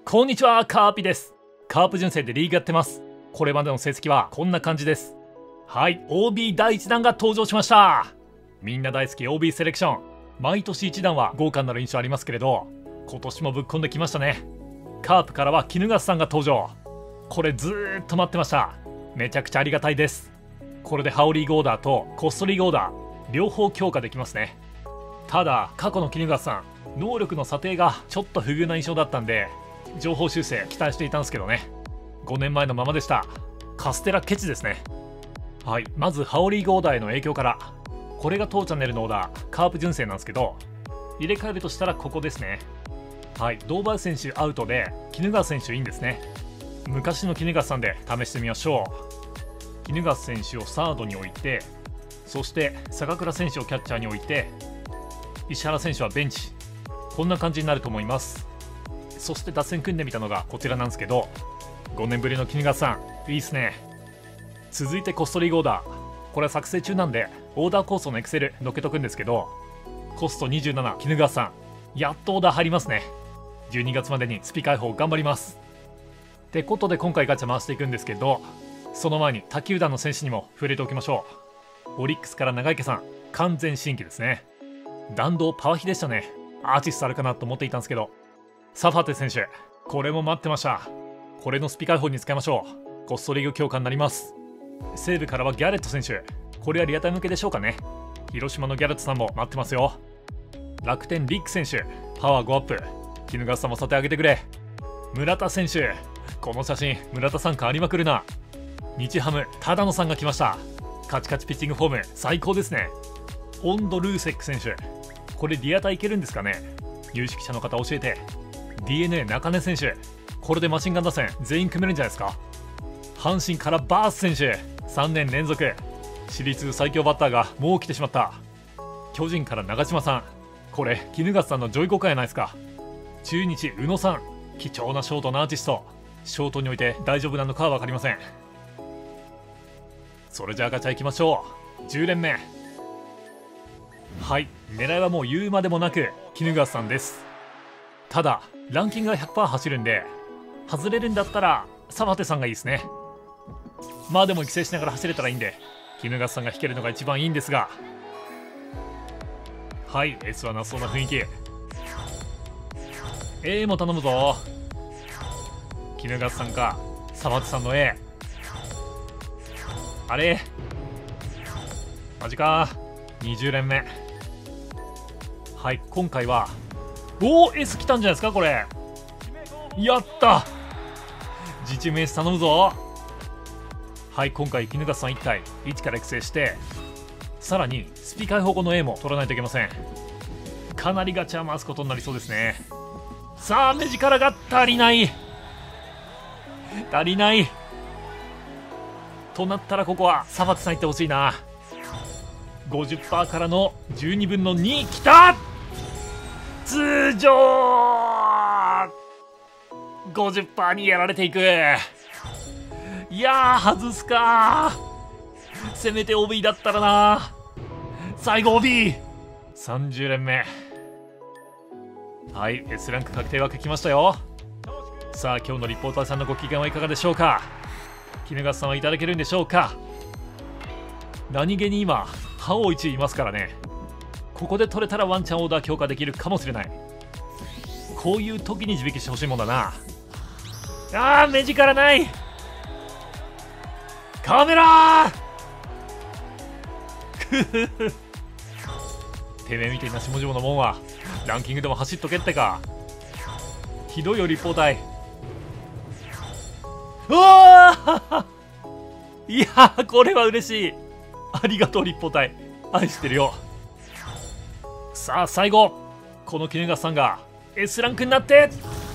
こんにちは、カーピです。カープ純正でリーグやってます。これまでの成績はこんな感じです。はい、 OB 第1弾が登場しました。みんな大好き OB セレクション。毎年1弾は豪華になる印象ありますけれど、今年もぶっ込んできましたね。カープからは衣笠さんが登場。これずーっと待ってました。めちゃくちゃありがたいです。これでハオリーゴーダーとコストリーゴーダー両方強化できますね。ただ過去の衣笠さん、能力の査定がちょっと不遇な印象だったんで、情報修正期待していたんですけどね。5年前のままでした。カステラケチですね。はい、まずハオリーゴーダーへの影響から。これが当チャンネルのオーダー、カープ純正なんですけど、入れ替えるとしたらここですね。はい、堂林選手アウトで衣笠選手いいんですね。昔の衣笠さんで試してみましょう。衣笠選手をサードに置いて、そして坂倉選手をキャッチャーに置いて、石原選手はベンチ。こんな感じになると思います。そして打線組んでみたのがこちらなんですけど、5年ぶりの衣笠さんいいっすね。続いてコストリーゴーダー。これは作成中なんでオーダー構想のエクセル載っけとくんですけど、コスト27衣笠さんやっとオーダー入りますね。12月までにスピ開放頑張ります。ってことで今回ガチャ回していくんですけど、その前に他球団の選手にも触れておきましょう。オリックスから長池さん、完全新規ですね。弾道パワヒでしたね。アーティストあるかなと思っていたんですけど、サファテ選手、これも待ってました。これのスピ開放に使いましょう。コストリーグ強化になります。西武からはギャレット選手、これはリアタイ向けでしょうかね。広島のギャレットさんも待ってますよ。楽天リック選手、パワー5アップ。衣笠さんも査定上げてくれ。村田選手、この写真村田さん変わりまくるな。日ハム只野さんが来ました。カチカチピッチングフォーム最高ですね。オンドルーセック選手、これリアタイいけるんですかね。有識者の方教えて。 DNA 中根選手、これでマシンガン打線全員組めるんじゃないですか。阪神からバース選手、3年連続私立最強バッターがもう来てしまった。巨人から長嶋さん、これ衣笠さんのジョイコカやないですか。中日宇野さん、貴重なショートのアーティスト。ショートにおいて大丈夫なのかは分かりません。それじゃあガチャいきましょう。10連目。はい、狙いはもう言うまでもなく衣笠さんです。ただランキングが 100% 走るんで、外れるんだったらサファテさんがいいですね。まあでも育成しながら走れたらいいんで、衣笠さんが引けるのが一番いいんですが。はい、 S はなそうな雰囲気。 A も頼むぞ。衣笠さんかサファテさんの A。 あれマジか。20連目。はい、今回はS 来たんじゃないですか。これやった、自チーム S 頼むぞ。はい、今回衣笠さん1体1から育成して、さらにスピ開放後の A も取らないといけません。かなりガチャ回すことになりそうですね。さあ目力が足りないとなったら、ここはサファテさんいってほしいな。 50% からの12分の2きた。通常 50% にやられていく。いやー外すか。せめて OB だったらな。最後 OB30 連目。はい、 S ランク確定枠来ましたよ。さあ今日のリポーターさんのご機嫌はいかがでしょうか。衣笠さんはいただけるんでしょうか。何気に今覇王1位いますからね。ここで取れたらワンチャンオーダー強化できるかもしれない。こういう時に地引きしてほしいもんだな。あー目力ない。カメラーてめえみてえな下々のもんはランキングでも走っとけってか。ひどいよ立方体。うわいやーこれは嬉しい。ありがとう立方体、愛してるよ。さあ最後、この衣笠さんが S ランクになって、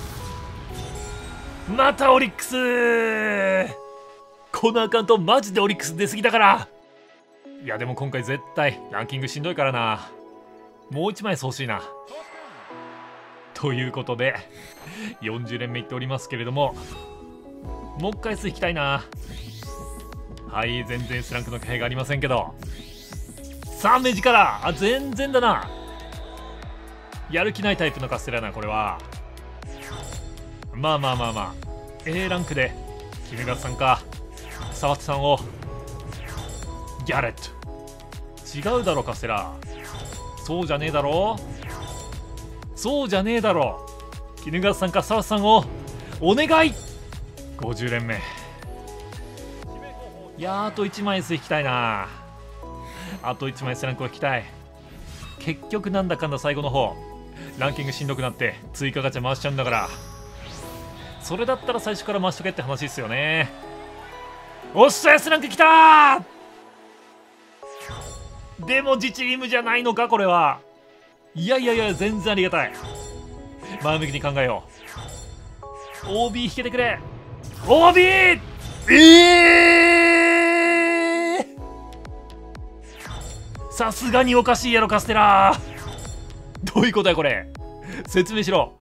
またオリックス。このアカウントマジでオリックス出過ぎだから。いやでも今回絶対ランキングしんどいからな。もう1枚欲しいな。ということで40連目いっておりますけれども、もう一回引きたいな。はい、全然 S ランクの気配がありませんけど。さあ目力、全然だな。やる気ないタイプのカステラな、これは。 まあまあまあまあ A ランクで衣笠さんか沢田さんをギャレット違うだろカステラ。そうじゃねえだろ、そうじゃねえだろ。衣笠さんか沢田さんをお願い。50連目。いやー、あと1枚 S 引きたいな。あと1枚 S ランクを引きたい。結局なんだかんだ最後の方ランキングしんどくなって追加ガチャ回しちゃうんだから、それだったら最初から回しとけって話っすよね。おっしゃ S ランクきたー。でも自チームじゃないのかこれは。いやいやいや、全然ありがたい。前向きに考えよう。 OB 引けてくれ OB。 さすがにおかしいやろカステラ。どういうことやこれ、説明しろ。